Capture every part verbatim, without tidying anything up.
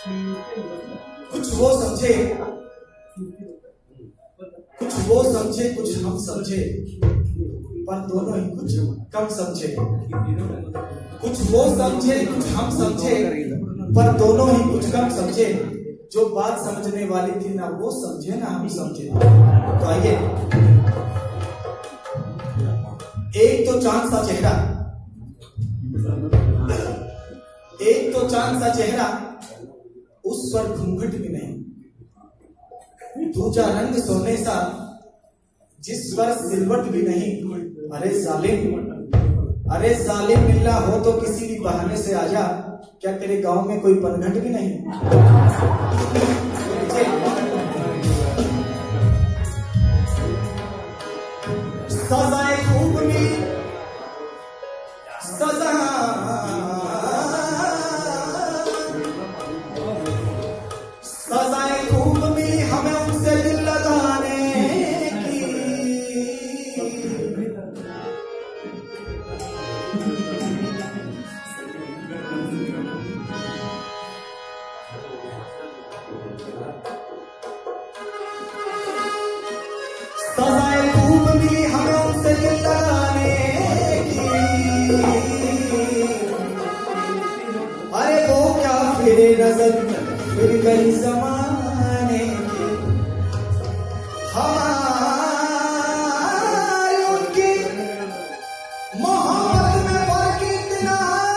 कुछ वो समझे, कुछ वो समझे, कुछ हम समझे, पर दोनों ही कुछ कम समझे। कुछ वो समझे, कुछ हम समझे, पर दोनों ही कुछ कम समझे। जो बात समझने वाली थी ना वो समझे ना हम समझे। तो आइए, एक तो चांद सा चेहरा, एक तो चांद सा चेहरा, उस पर घूंघट भी नहीं। दूजा रंग सोने सा, जिस पर सिलवट भी नहीं। अरे जालिम, अरे जालिम मिल्ला हो तो किसी भी बहाने से आजा। क्या तेरे गांव में कोई पनघट भी नहीं? सजाए खूब मिली, सजा सजाए खूब मिली हमें उनसे दिल लगाने की। सजाए खूब मिली हमें उनसे दिल लगाने की। अरे वो क्या फिरे नजर फिर गई जमाने की। हमारी उनकी मोहब्बत में फर्क इतना,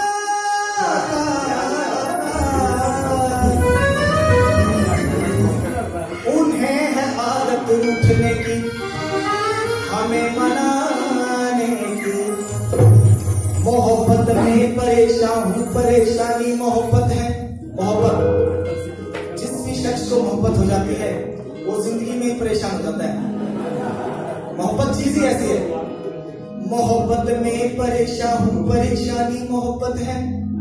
उन्हें है आदत उठने की, हमें मनाने की। मोहब्बत में परेशान हूँ, परेशानी मोहब्बत है। मोहब्बत, जिस भी शख्स को मोहब्बत हो जाती है वो जिंदगी में परेशान हो जाता है। मोहब्बत चीज ही ऐसी है। मोहब्बत में परेशान हूँ, परेशानी मोहब्बत है।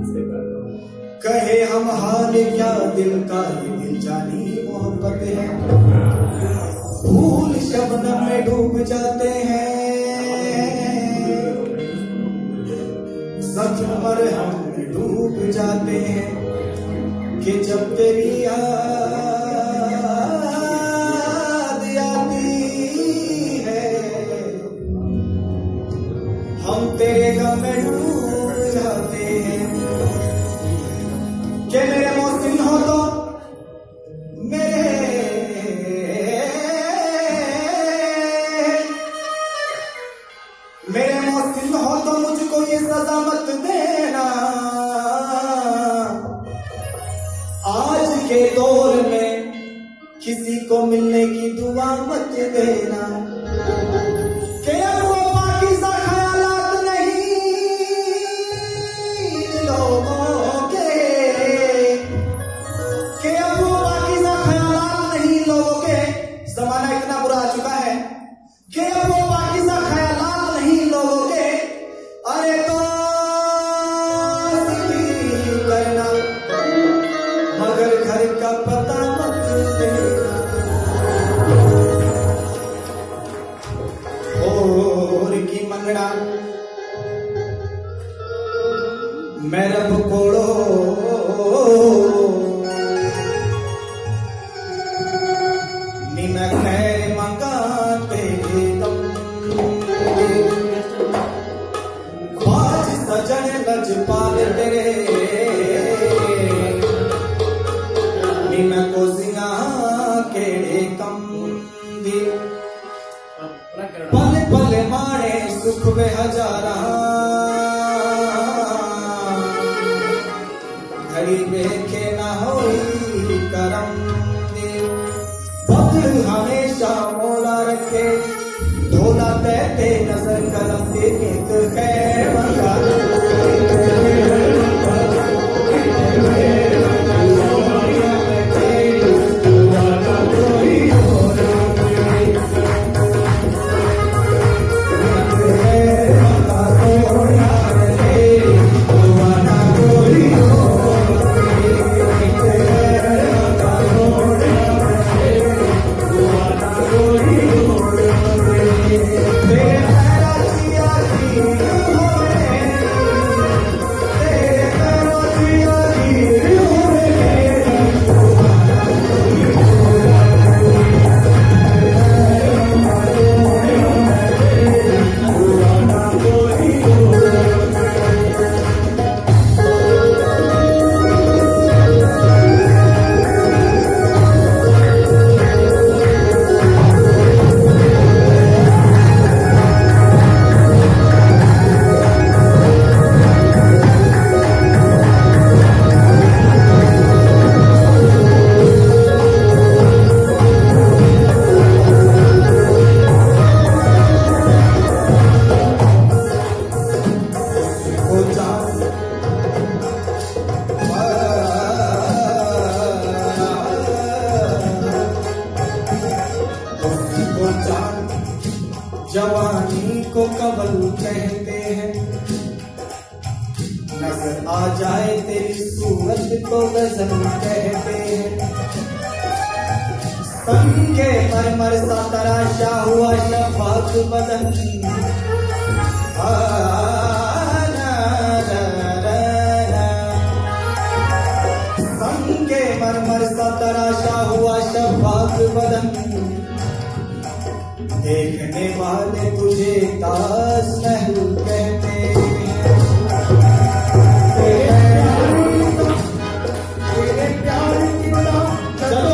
कहे हम हाल क्या दिल का ही दिल जानी मोहब्बत है। फूल शबनम में डूब जाते हैं, सच मरहम में डूब जाते हैं। कि जब तेरी याद आती है, हम तेरे गम में डूब जाते हैं। कि मेरे मोहसिन हो तो मेरे मेरे मोहसिन हो तो मुझको ये सजा मत देना। आज के दौर में किसी को मिलने की दुआ मत देना। कि अब वो पाकीज़ा ख्यालात नहीं लोगों के, कि अब वो पाकीज़ा ख्यालात नहीं लोगों के। जमाना इतना बुरा आ चुका है कि अब वो पाकीज़ा ख्यालात नहीं लोगों के। अरे तो करना मगर घर का पता मत देना। और की मंगना मैं रब कोड़ो, नी मैं खैर मंगा तेरे दम। बाज सजन लजपाल तेरे, नी मैं कोसिया केड़े कम दी। पल पल माणे सुख वे हजारा, घड़ी देखे ना होई करम दे। वक्त हमेशा मौला रखे, ढोला तैते नजर कलम दे। एक खैर मंगा Thank you. कवल कहते हैं। नजर आ जाए तेरी सूरत तो गजल कहते हैं। संगे मरमर सा तराशा हुआ शफाक बदन, आ, ना, ना, ना, ना। संगे मरमर सा तराशा हुआ शफाक बदन, देखने वाले तुझे ताजमहल कहते हैं। तेरे प्यार की चलो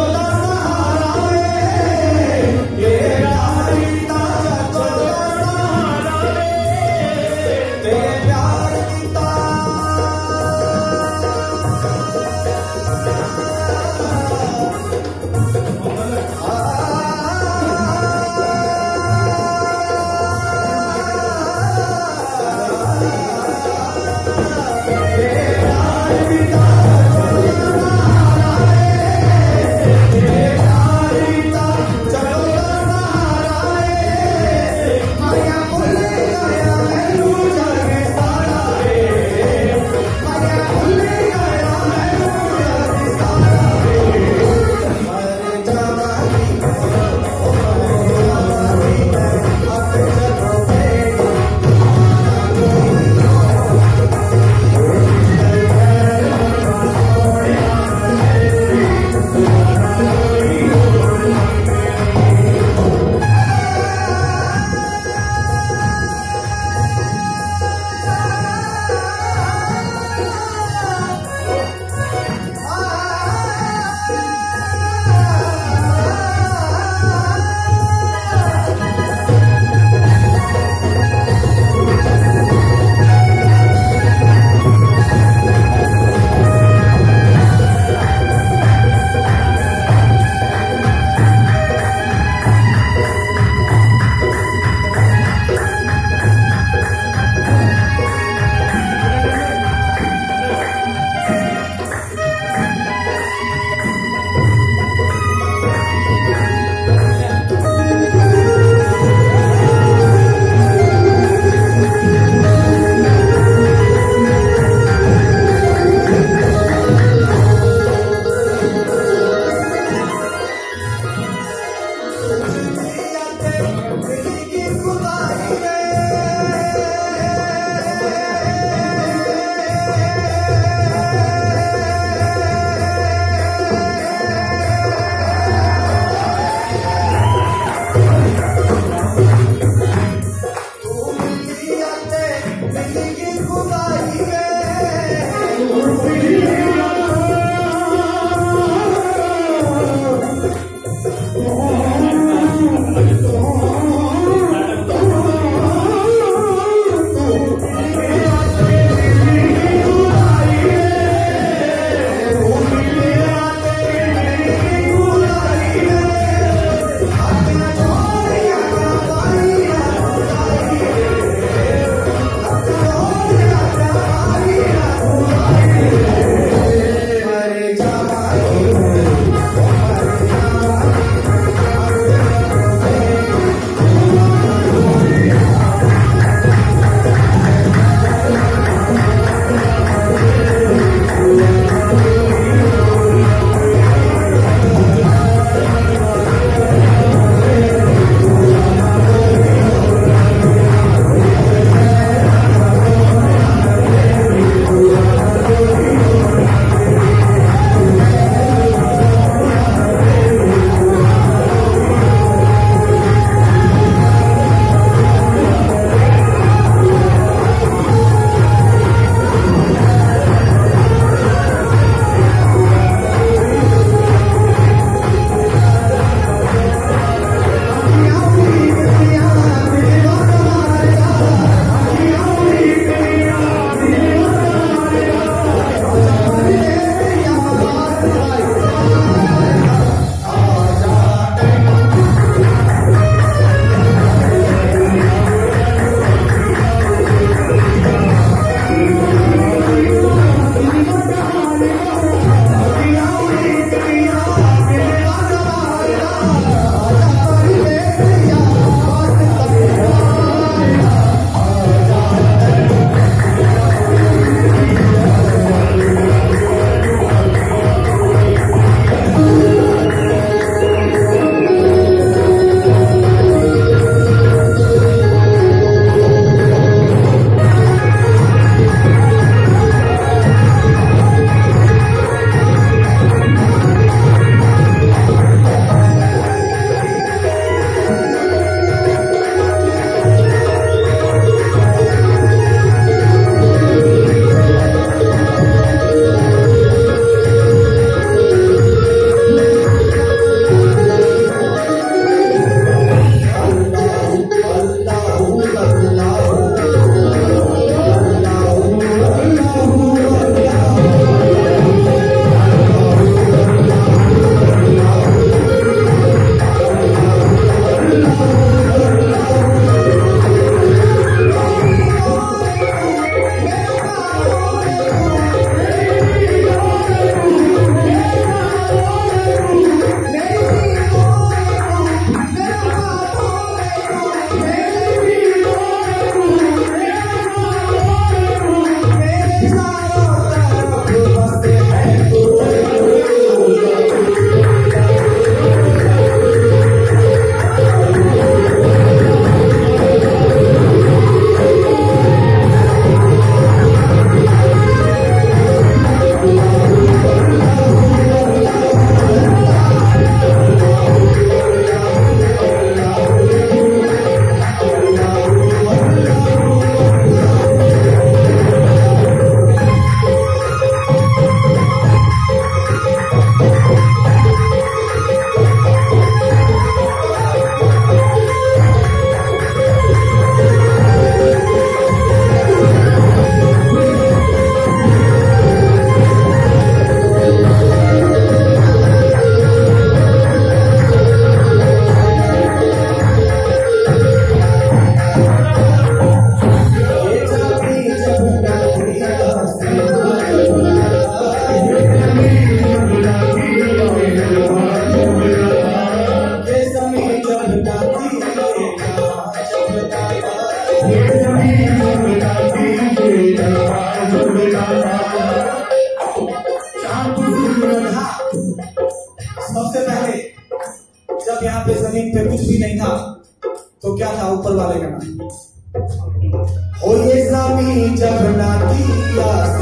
सबसे पहले जब यहाँ पे जमीन पे कुछ भी नहीं था तो क्या था ऊपर वाले का नाम? हो ये जमीन जब ना थी